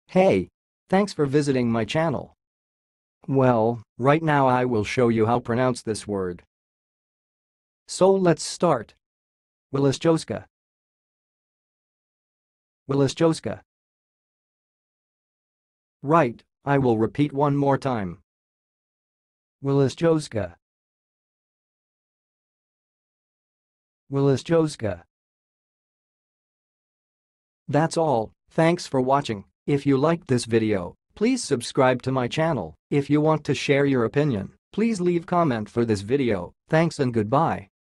Hey! Thanks for visiting my channel. Well, right now I will show you how to pronounce this word. So let's start. Wloszczowska. Wloszczowska. Right, I will repeat one more time. Wloszczowska. Wloszczowska. That's all, thanks for watching. If you liked this video, please subscribe to my channel. If you want to share your opinion, please leave comment for this video. Thanks and goodbye.